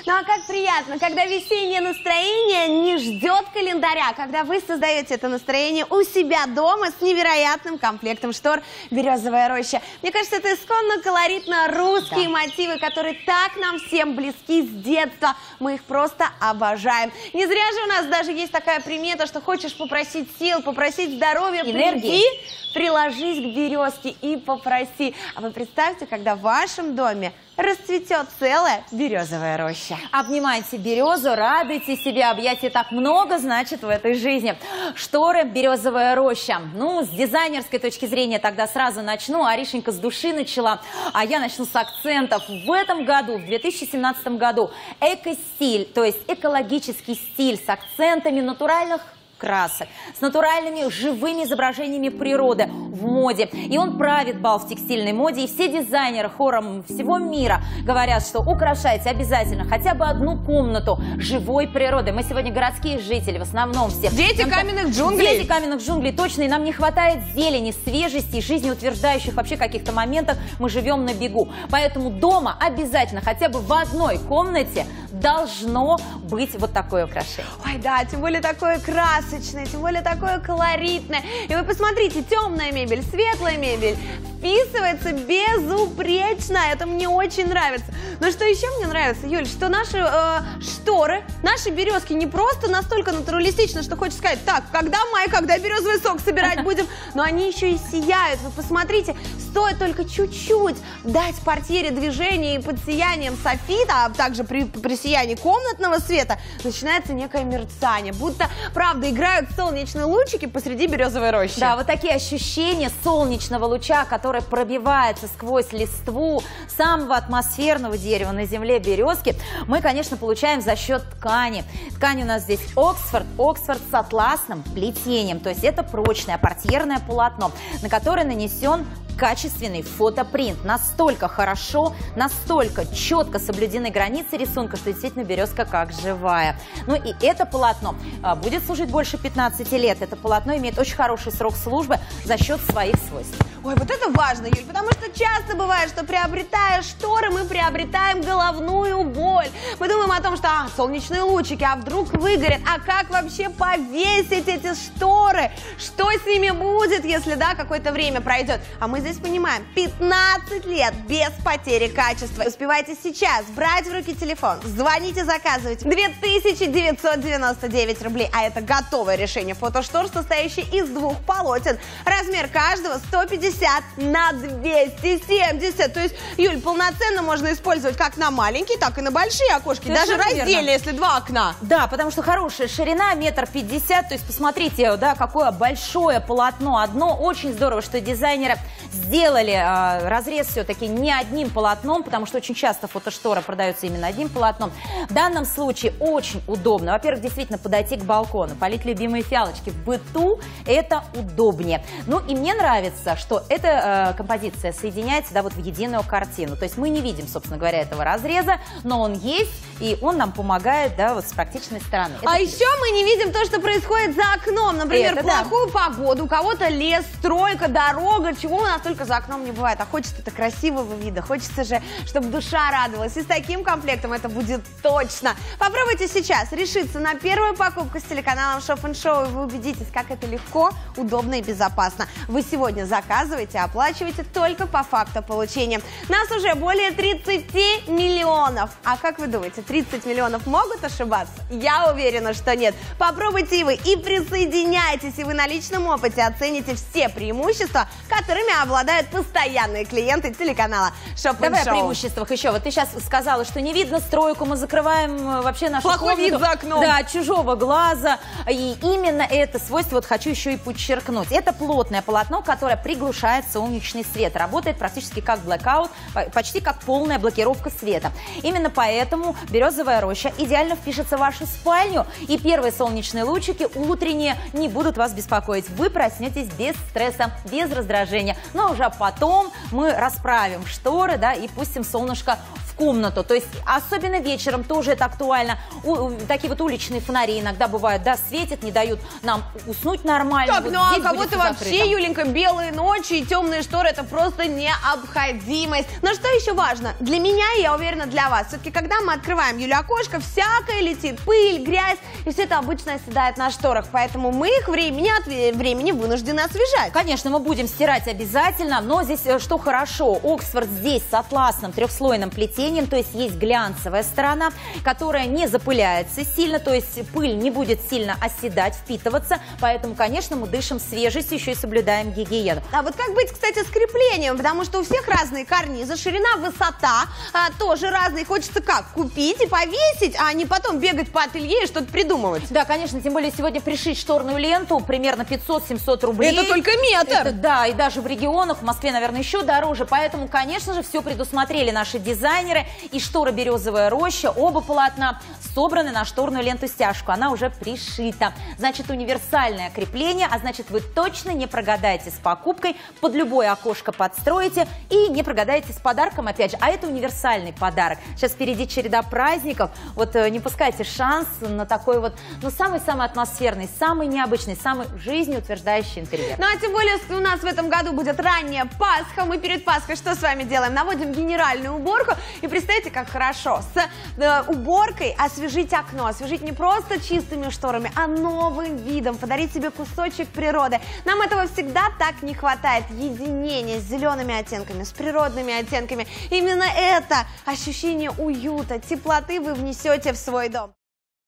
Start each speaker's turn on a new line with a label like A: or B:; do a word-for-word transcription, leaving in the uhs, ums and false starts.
A: Ну а как приятно, когда весеннее настроение не ждет календаря, когда вы создаете это настроение у себя дома с невероятным комплектом штор «Березовая роща». Мне кажется, это исконно колоритно русские да. мотивы, которые так нам всем близки с детства. Мы их просто обожаем. Не зря же у нас даже есть такая примета, что хочешь попросить сил, попросить здоровья, энергии, приложись к березке и попроси. А вы представьте, когда в вашем доме расцветет целая березовая роща.
B: Обнимайте березу, радуйте себя, объятий так много, значит, в этой жизни. Шторы «Березовая роща». Ну, с дизайнерской точки зрения тогда сразу начну. Аришенька с души начала, а я начну с акцентов. В этом году, в две тысячи семнадцатом году, эко-стиль, то есть экологический стиль с акцентами натуральных красок, с натуральными живыми изображениями природы в моде. И он правит бал в текстильной моде. И все дизайнеры хором всего мира говорят, что украшайте обязательно хотя бы одну комнату живой природы. Мы сегодня городские жители, в основном все.
A: Дети нам каменных джунглей.
B: Дети каменных джунглей, точно. И нам не хватает зелени, свежести, жизнеутверждающих вообще каких-то моментах. Мы живем на бегу. Поэтому дома обязательно хотя бы в одной комнате должно быть вот такое украшение.
A: Ой, да, тем более такое красочное, тем более такое колоритное. И вы посмотрите, темная мебель, светлая мебель вписывается безупречно. Это мне очень нравится. Но что еще мне нравится, Юль, что наши э, шторы, наши березки не просто настолько натуралистичны, что хочется сказать, так, когда май, когда березовый сок собирать будем, но они еще и сияют. Вы посмотрите, стоит только чуть-чуть дать портьере движение и под сиянием софита, а также при, при сиянии комнатного света начинается некое мерцание, будто, правда, играют солнечные лучики посреди березовой рощи.
B: Да, вот такие ощущения солнечного луча, который пробивается сквозь листву самого атмосферного дерева на земле березки, мы, конечно, получаем за счет ткани. Ткань у нас здесь Оксфорд, Оксфорд с атласным плетением, то есть это прочное портьерное полотно, на которое нанесен качественный фотопринт. Настолько хорошо, настолько четко соблюдены границы рисунка, что действительно березка как живая. Ну и это полотно а, будет служить больше пятнадцати лет. Это полотно имеет очень хороший срок службы за счет своих свойств.
A: Ой, вот это важно, Юль, потому что часто бывает, что приобретая шторы, мы приобретаем головную боль. Мы думаем о том, что а, солнечные лучики, а вдруг выгорят, а как вообще повесить эти шторы? Что с ними будет, если, да, какое-то время пройдет? А мы здесь понимаем, пятнадцать лет без потери качества. Успевайте сейчас брать в руки телефон, звоните, заказывайте. две тысячи девятьсот девяносто девять рублей, а это готовое решение фотоштор, состоящее из двух полотен. Размер каждого сто пятьдесят на двести семьдесят. То есть, Юль, полноценно можно использовать как на маленькие, так и на большие окошки. Совершенно даже раздельно, верно. Если два окна.
B: Да, потому что хорошая ширина, метр пятьдесят. То есть, посмотрите, да, какое большое полотно. Одно очень здорово, что дизайнеры сделали э, разрез все-таки не одним полотном, потому что очень часто фотошторы продаются именно одним полотном. В данном случае очень удобно. Во-первых, действительно подойти к балкону, полить любимые фиалочки. В быту это удобнее. Ну и мне нравится, что эта э, композиция соединяется, да, вот в единую картину. То есть мы не видим, собственно говоря, этого разреза, но он есть, и он нам помогает, да, вот с практичной стороны.
A: Это а плюс. Еще мы не видим то, что происходит за окном. Например, это плохую да. погоду, у кого-то лес, стройка, дорога, чего у нас только за окном не бывает. А хочется-то красивого вида, хочется же, чтобы душа радовалась. И с таким комплектом это будет точно. Попробуйте сейчас решиться на первую покупку с телеканалом Shop and Show, и вы убедитесь, как это легко, удобно и безопасно. Вы сегодня заказываете, оплачиваете только по факту получения. Нас уже более тридцати миллионов. А как вы думаете, тридцать миллионов могут ошибаться? Я уверена, что нет. Попробуйте и вы, и присоединяйтесь, и вы на личном опыте оцените все преимущества, которыми обладают постоянные клиенты телеканала Shop and Show.
B: Давай о преимуществах еще. Вот ты сейчас сказала, что не видно стройку, мы закрываем вообще нашу
A: плохой
B: комнату.
A: Вид за окном.
B: Да, чужого глаза. И именно это свойство вот хочу еще и подчеркнуть. Это плотное полотно, которое приглушает солнечный свет. Работает практически как blackout, почти как полная блокировка света. Именно поэтому березовая роща идеально впишется в вашу спальню, и первые солнечные лучики утренние не будут вас беспокоить. Вы проснетесь без стресса, без раздражения. Но уже потом мы расправим шторы, да, и пустим солнышко в в комнату. То есть особенно вечером тоже это актуально. У, такие вот уличные фонари иногда бывают, да, светят, не дают нам уснуть нормально.
A: Так,
B: вот
A: ну а
B: здесь
A: кого-то вообще,
B: закрыто.
A: Юленька, белые ночи и темные шторы — это просто необходимость. Но что еще важно? Для меня, и я уверена, для вас. Все-таки, когда мы открываем, Юля, окошко, всякое летит, пыль, грязь, и все это обычно оседает на шторах. Поэтому мы их времени от времени вынуждены освежать.
B: Конечно, мы будем стирать обязательно, но здесь э, что хорошо, Оксфорд здесь с атласным трехслойным плетением, то есть есть глянцевая сторона, которая не запыляется сильно, то есть пыль не будет сильно оседать, впитываться, поэтому, конечно, мы дышим свежестью, еще и соблюдаем гигиену.
A: А вот как быть, кстати, с креплением, потому что у всех разные карнизы, ширина, высота а, тоже разные. Хочется как? Купить и повесить, а не потом бегать по ателье и что-то придумывать.
B: Да, конечно, тем более сегодня пришить шторную ленту примерно пятьсот-семьсот рублей.
A: Это только метр.
B: Это, да, и даже в регионах, в Москве, наверное, еще дороже. Поэтому, конечно же, все предусмотрели наши дизайнеры. И штора «Березовая роща», оба полотна собраны на шторную ленту-стяжку. Она уже пришита. Значит, универсальное крепление, а значит, вы точно не прогадаете с покупкой, под любое окошко подстроите и не прогадаете с подарком, опять же. А это универсальный подарок. Сейчас впереди череда праздников. Вот не пускайте шанс на такой вот, ну, самый-самый атмосферный, самый необычный, самый жизнеутверждающий интерьер.
A: Ну, а тем более у нас в этом году будет ранняя Пасха. Мы перед Пасхой что с вами делаем? Наводим генеральную уборку. И представьте, как хорошо. С э, уборкой освежить окно. Освежить не просто чистыми шторами, а новым видом. Подарить себе кусочек природы. Нам этого всегда так не хватает. Единение с зелеными оттенками, с природными оттенками. Именно это ощущение уюта, теплоты вы внесете в свой дом.